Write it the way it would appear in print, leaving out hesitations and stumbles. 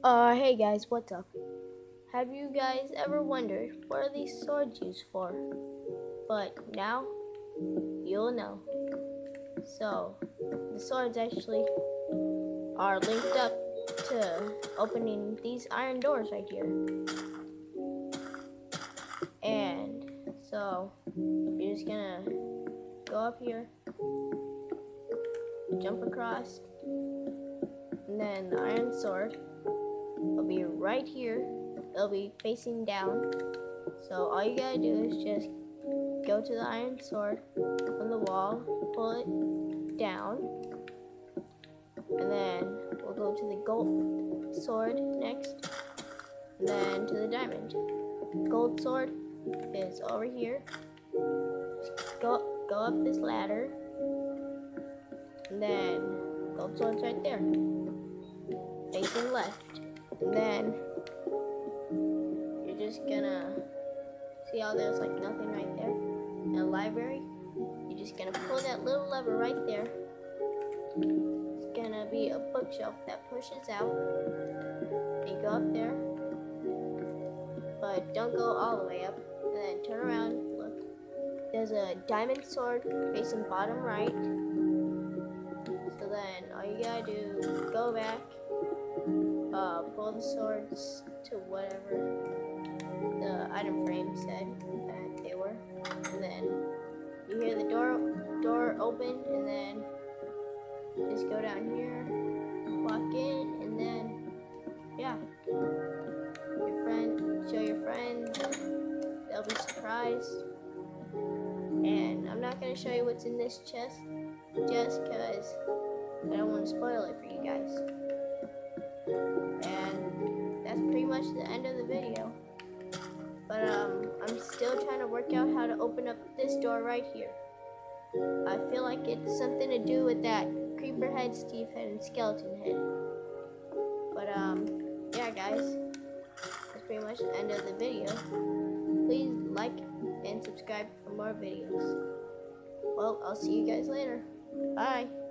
Hey guys, what's up? Have you guys ever wondered what are these swords used for? But now, you'll know. So, the swords actually are linked up to opening these iron doors right here. And so, you're just gonna go up here, jump across, and then the iron sword will be right here. It'll be facing down. So all you gotta do is just go to the iron sword on the wall, pull it down, and then we'll go to the gold sword next, and then to the diamond. Gold sword is over here. Just go up this ladder, and then gold sword's right there, facing left. And then you're just gonna see how there's like nothing right there in a library. You're just gonna pull that little lever right there. It's gonna be a bookshelf that pushes out. You go up there, but don't go all the way up. And then turn around, look. There's a diamond sword facing bottom right. So then all you gotta do is go back, pull the swords to whatever the item frame said that they were. And then you hear the door open, and then just go down here, walk in, and then yeah, show your friends, they'll be surprised. And I'm not gonna show you what's in this chest just because I don't want to spoil it for you guys. And that's pretty much the end of the video. But I'm still trying to work out how to open up this door right here. I feel like it's something to do with that creeper head, Steve head, and skeleton head. But yeah guys, that's pretty much the end of the video. Please like and subscribe for more videos. Well, I'll see you guys later. Bye.